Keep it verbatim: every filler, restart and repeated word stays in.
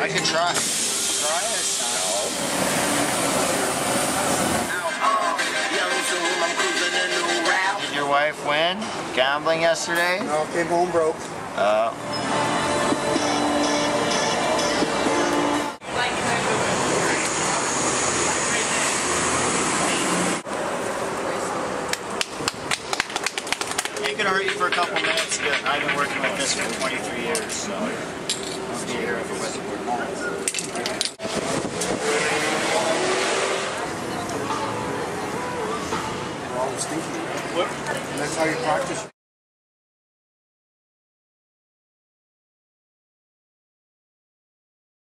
I could try. Try it. Did your wife win gambling yesterday? No, came home broke. Uh, it could hurt you for a couple minutes, but I've been working with this for twenty-three years, so I'll be here if it wasn't for You're always thinking. What? And that's how you practice.